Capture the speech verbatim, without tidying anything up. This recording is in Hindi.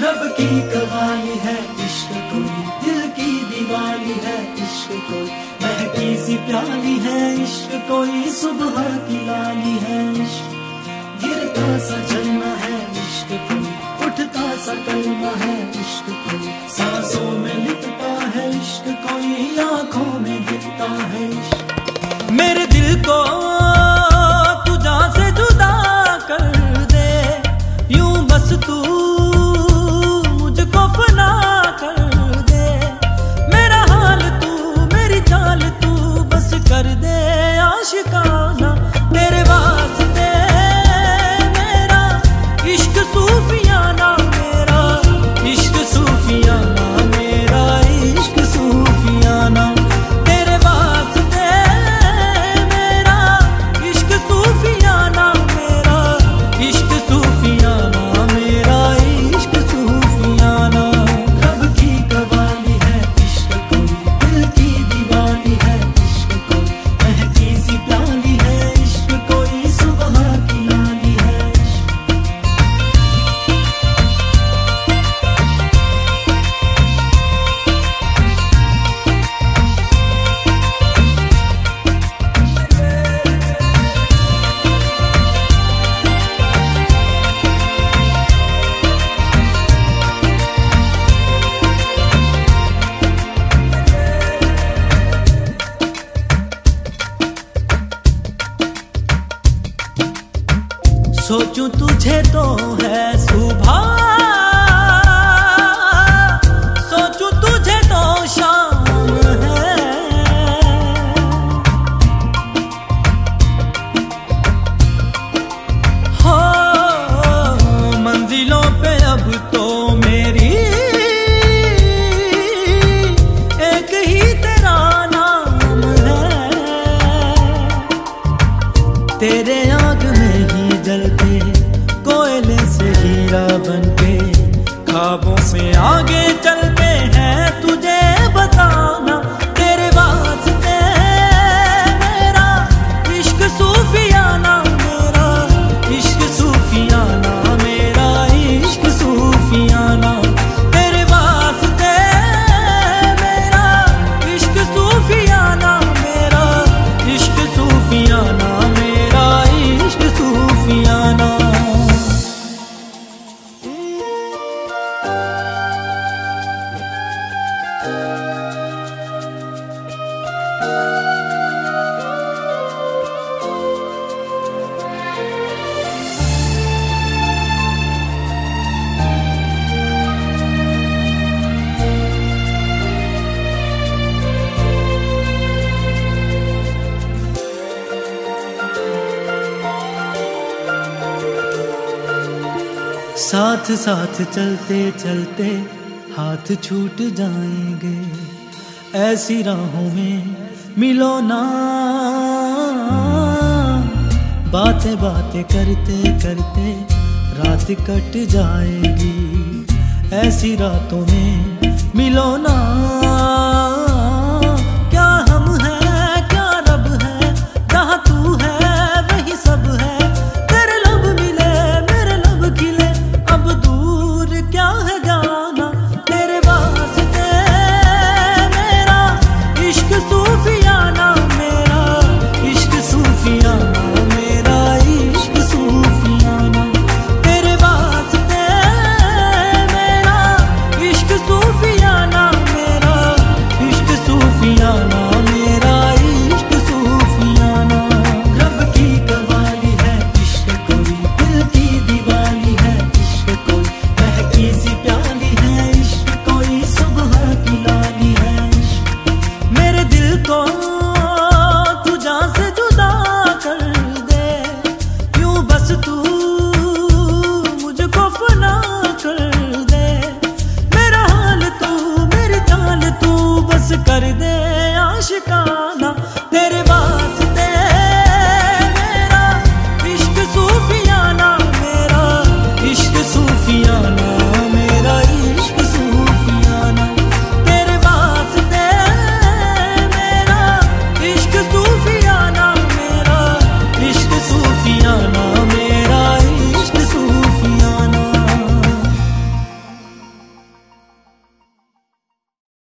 रब की कवाली है इश्क कोई, दिल की दीवानी है इश्क कोई, महकी सी प्याली है इश्क कोई, सुबह की लाली है इश्क, गिरता सा झरना है इश्क कोई, उठता सा कलमा है इश्क कोई, सांसों में लिपटा है इश्क कोई, आंखों में दिखता है इश्क। मेरे दिल को तुझा से जुदा कर दे, यूं बस तू मुझको फना कर दे, मेरा हाल तू मेरी चाल तू बस कर दे आशिकाना, तेरे वास्ते मेरा इश्क सूफियाना, मेरा इश्क सूफियाना, मेरा इश्क सूफियाना, तेरे वास्ते मेरा इश्क सूफियाना, मेरा इश्क सूफियाना, मेरा इश्क सूफियाना। रब की कवाली है इश्क कोई, दिल की दीवानी है इश्क कोई, महकी सी प्याली है इश्क कोई, सुबह की लाली है इश्क। सोचूं तुझे तो है सुबह, सोचूं तुझे तो शाम है, हो मंजिलों पे अब तो मेरी एक ही तेरा नाम है, तेरे आग में ही जलते कोयले से हीरा बनके, ख्वाबों से आगे चलते हैं तुझे बताना, तेरे वास्ते मेरा इश्क सूफियाना, मेरा इश्क सूफियाना, मेरा इश्क सूफियाना, तेरे वास्ते मेरा इश्क सूफियाना, मेरा इश्क सूफियाना, मेरा इश्क सूफियाना। साथ साथ चलते चलते हाथ छूट जाएंगे, ऐसी राहों में मिलो ना, बातें बातें करते करते रात कट जाएगी, ऐसी रातों में मिलो ना।